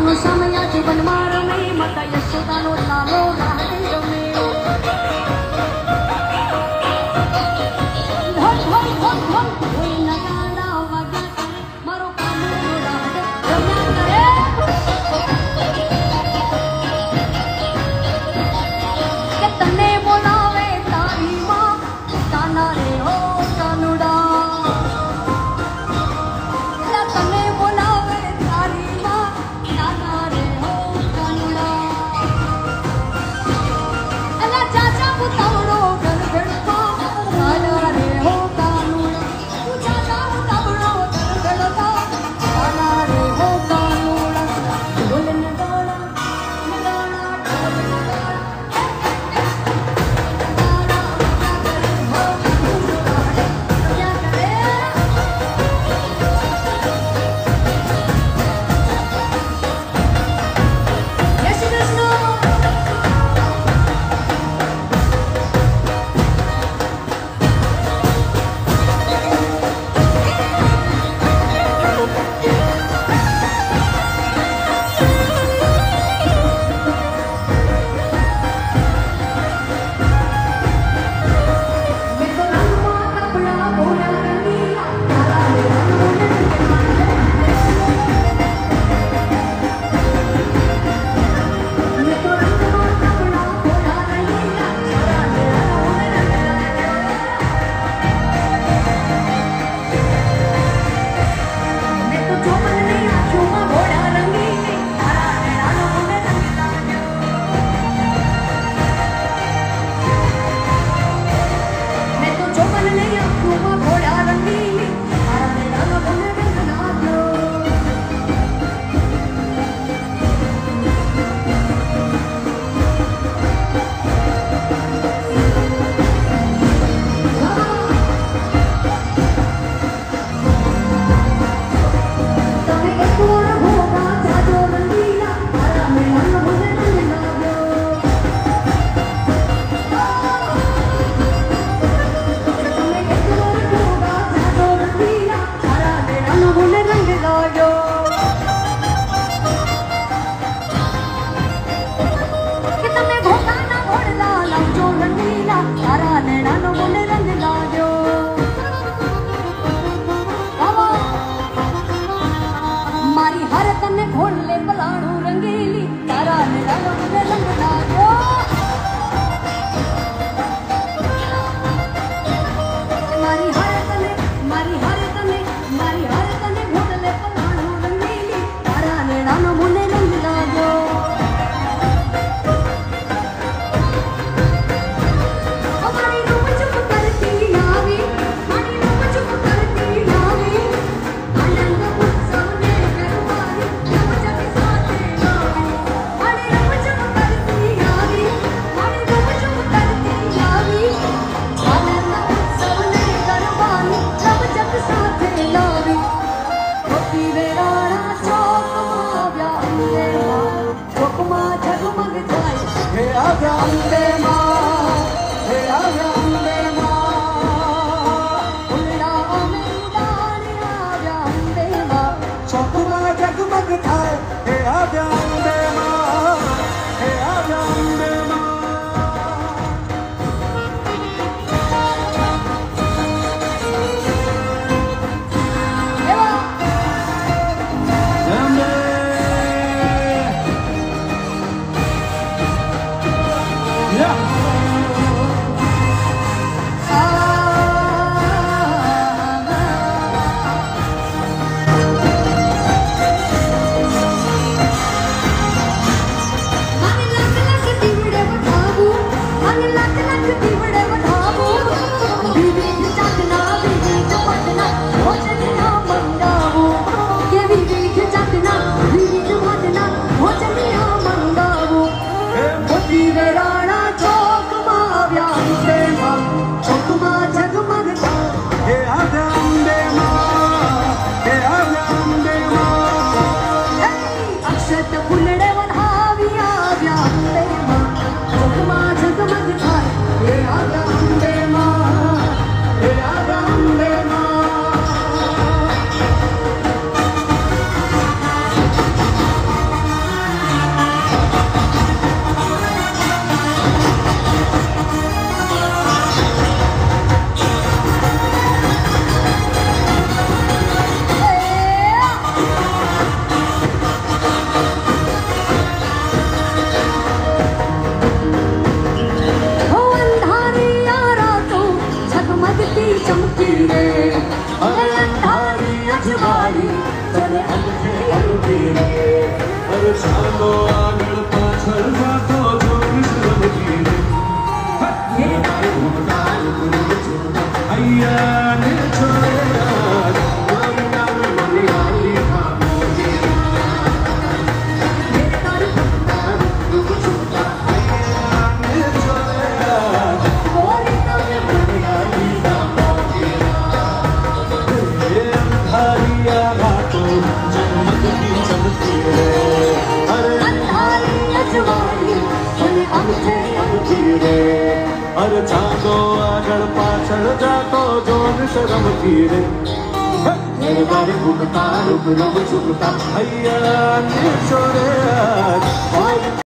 समयाची बनमार नाही माता यशोदानो लालो राहते रमे धन धन धन धन होई नगाड़ा वाग्या करे मारो कानूनो राहते रम्या करे के तने बोलावे तारी मां काना रे हो कानुड़ा तने बोलावे तारी मां काना रे हो कानुड़ा अला चाचा पुतावड़ो गल गड़पा काना रे हो कानुड़ा तू चाचा पुतावड़ो गल गड़पा काना रे हो कानुड़ा ढोल नगाड़ा नगाड़ा ढोल नगाड़ा क्या करे Yes, it is no. मैं तो रंगवा कपड़ा बोला रंगीला तारा ले रंग बोले रंगे मारे मैं तो रंगवा कपड़ा बोला रंगीला तारा ले रंग बोले रंगे मैं तो चोमन नहीं आँखों बोला रंगीली तारा ले रंग बोले रंगे मैं तो चोमन नहीं आँखों बोला रंगीली तारा ले रंग बोले रंगे नाचो तमे एक और होगा जादो रंगीला तारा में रंग बोले रंगे नाचो तमे एक और होगा जादो रंगीला तारा में रंग बोले रंगे नाचो कि तमे घोटाना घोड़ला लाजो रंगीला तारा ने रंग बोले रंगे नाचो मारी हर तने घोड़ ले पलाड़ू रंगीली तारा ने रंग बोले रंग नाचो मारी हर तने घोड़ ले पलाड़ू रंगीली तारा ने रंग बोले रंग नाचो हमारी रूप चुप करती आवी हमारी रूप चुप करती आवी आनंद उत्सव ने करवाई जब जग साथे गावी हमारी रूप चुप करती आवी हमारी रूप चुप करती आवी आनंद उत्सव ने करवाई हैया ने छोड़े गोरी नाम मलयाली अरे छांदो आगळ पाछळ जातो जोन शरम रे मेरे दारी घुमता रुक रुक छुपता हैया ने छोड़े